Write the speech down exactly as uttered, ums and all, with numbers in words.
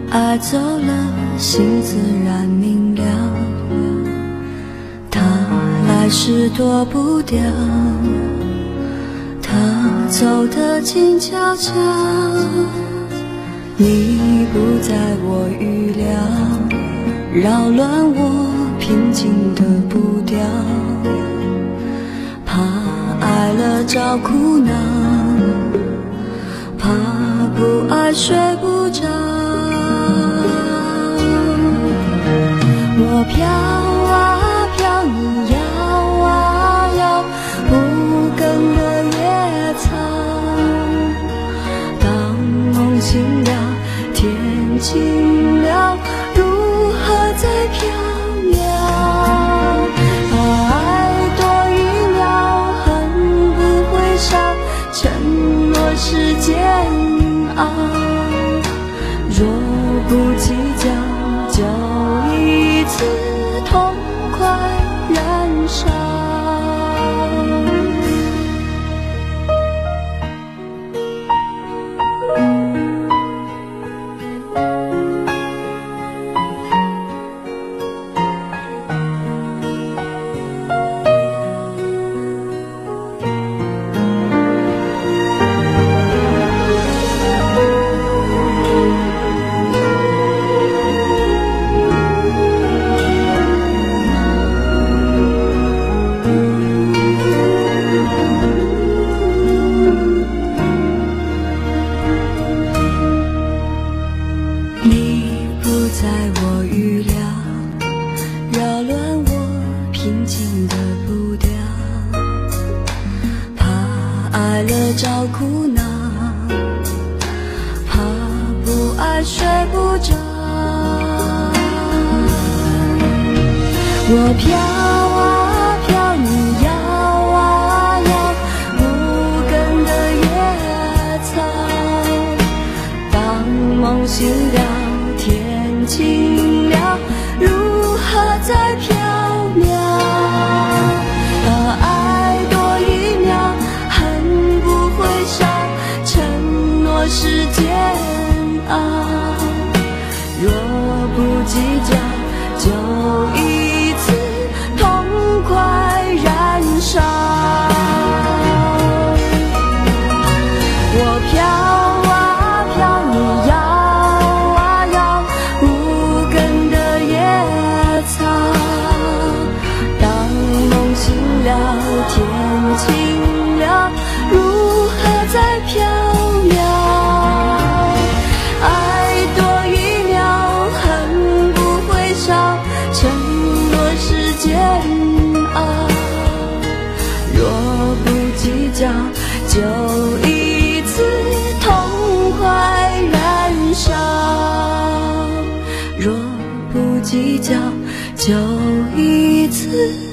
爱走了，心自然明了，他来时躲不掉，他走得静悄悄，你不在我预料，扰乱我平静的步调，怕爱了找苦恼，怕不爱睡不着，我飘啊飘，你摇啊摇，不根的野草，当梦醒了，天晴了，如何在飘渺？爱多一秒，恨不会少，承诺是煎熬，若不计较，就一次痛快燃烧。在我预料，扰乱我平静的步调，怕爱了找苦恼，怕不爱睡不着，我飘啊飘，你摇啊摇，无根的野草，当梦醒了，天晴了，如何在飘渺？啊，爱多一秒，恨不会少，承诺是煎熬，若不计较，就一次痛快燃烧。我飘啊飘，你摇天晴了，如何在飘渺？爱多一秒，恨不会少，承诺是煎熬，若不计较，就一次痛快燃烧，若不计较，就一次